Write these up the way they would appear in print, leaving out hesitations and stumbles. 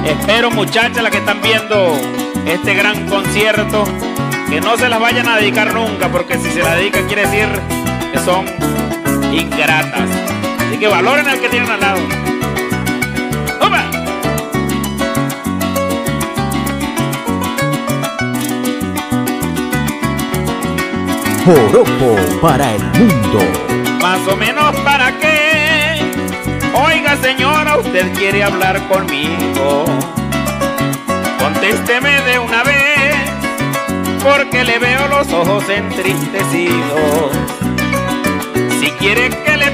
Espero, muchachas, las que están viendo este gran concierto, que no se las vayan a dedicar nunca, porque si se la dedican quiere decir que son ingratas. Así que valoren al que tienen al lado. ¡Opa! Joropo para el mundo. Más o menos para qué. Oiga, señora, usted quiere hablar conmigo. Contésteme de una vez, porque le veo los ojos entristecidos. Si quiere que le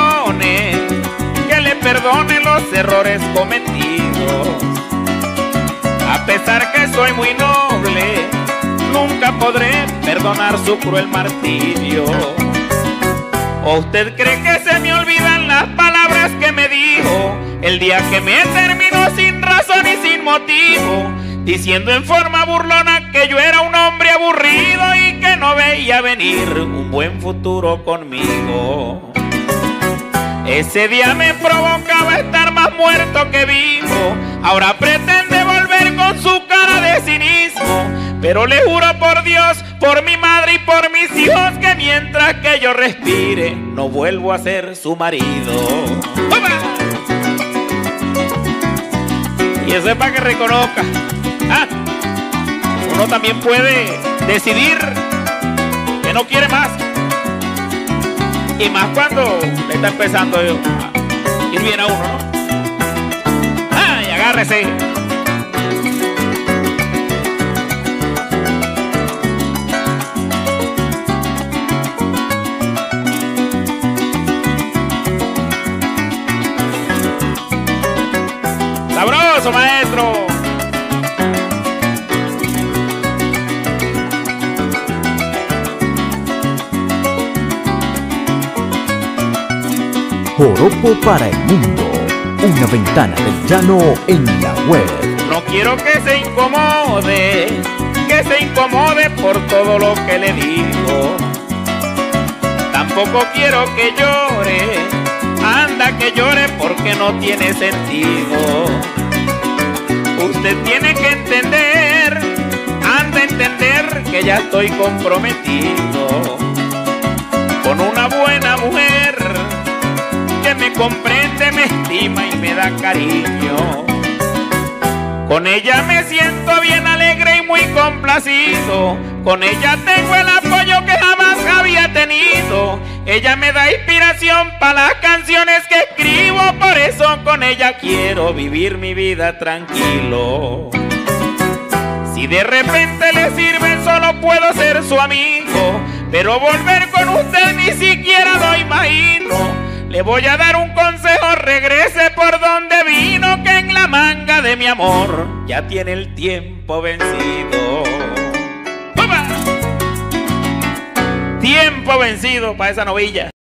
perdone los errores cometidos. A pesar que soy muy noble, nunca podré perdonar su cruel martirio. ¿O usted cree que se me olvidan las palabras que me dijo el día que me terminó sin razón y sin motivo, diciendo en forma burlona que yo era un hombre aburrido y que no veía venir un buen futuro conmigo? Ese día me provocaba estar más muerto que vivo. Ahora pretende volver con su cara de cinismo, pero le juro por Dios, por mi madre y por mis hijos, que mientras que yo respire no vuelvo a ser su marido. ¡Opa! Y eso es para que reconozca. Uno también puede decidir que no quiere más, y más cuando le está empezando a ir bien a uno, ¿no? Y agárrese. ¡Sabroso, maestro! Joropo para el mundo, una ventana del llano en la web. No quiero que se incomode por todo lo que le digo. Tampoco quiero que llore, anda que llore porque no tiene sentido. Usted tiene que entender, anda a entender que ya estoy comprometido con una buena mujer que me comprende, me estima y me da cariño. Con ella me siento bien alegre y muy complacido. Con ella tengo el apoyo que jamás había tenido. Ella me da inspiración para las canciones que escribo. Por eso con ella quiero vivir mi vida tranquilo. Si de repente le sirve, solo puedo ser su amigo, pero volver con usted ni siquiera lo imagino. Le voy a dar un consejo, regrese por donde vino, que en la manga de mi amor ya tiene el tiempo vencido. ¡Opa! Tiempo vencido para esa novilla.